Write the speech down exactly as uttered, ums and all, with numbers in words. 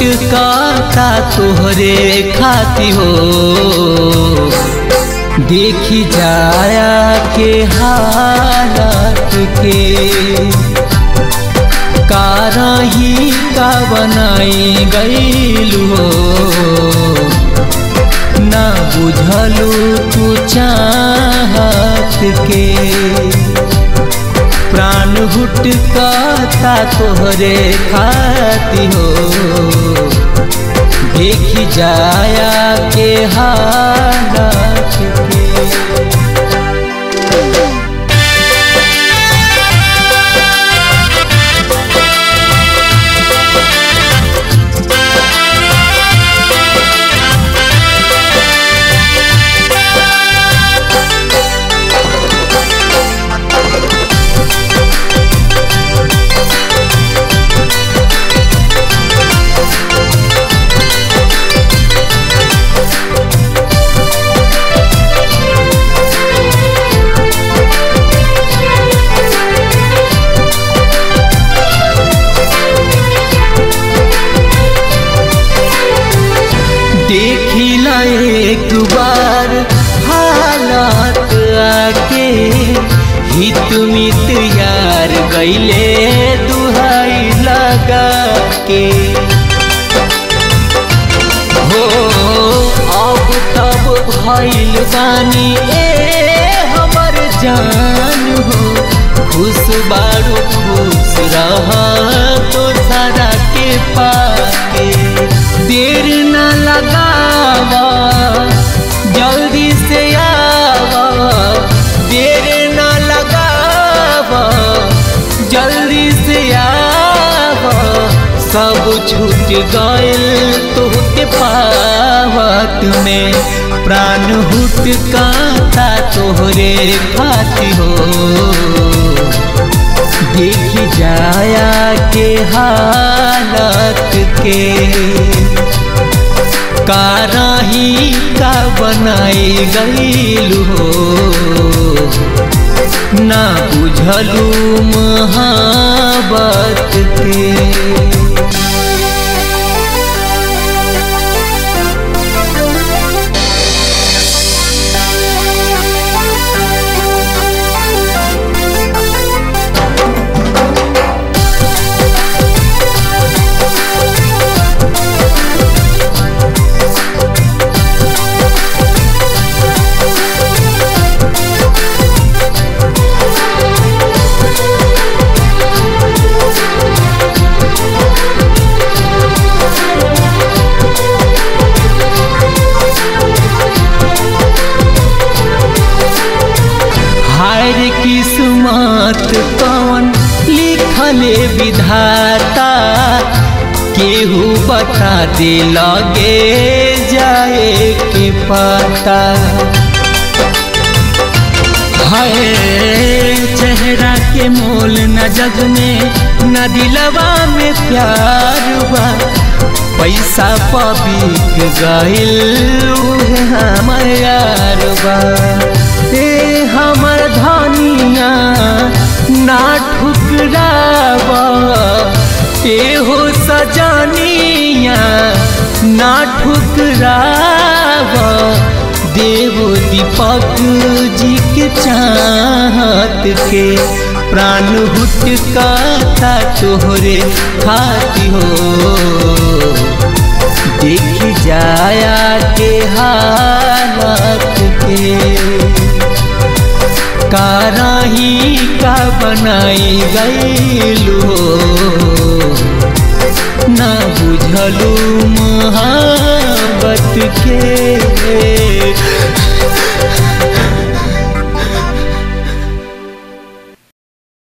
हुटकाता तोहरे खाती हो, देखी जाया के हालात के कारही का बनाई गईलू हो, ना बुझलू तू चाहत के। प्राण हुटकाता तोहरे खाती हो, देखी जाया के हालात के। देखिला एक बार हालात आके, हित मित यार गईले दुहाई लगा के हो। अब तब भइल बानी ए हमर जान हो, खुश बारू खुश रहा तो सारा के पाके। देर न लगावा जल्दी से आवा, देर न लगावा जल्दी से आवा। सब छूट गइल तोहके पावत में, प्राण हुटकाता तोहरे खाती हो, देखी जाया के हालत के कारही का बनाई गईलू हो, ना बुझलू मोहब्बत के। किस्मत कौन लिखले विधाता, केहू बता दे लगे जाए के पता। हाय चेहरा के मोल न जग में, न दिलवा में प्यार बा। पैसा पबिक गइल हमर यार बा। ए हमर धनिया ना ठुकरावा, ए हो सजनिया ना ठुकरावा। देव दीपक जी के चाहत के प्राण हुटकाता तोहरे खाती हो, देखी जाया के हालत के कारही का बनाई गईलू हो, ना बुझलू मोहब्बत के।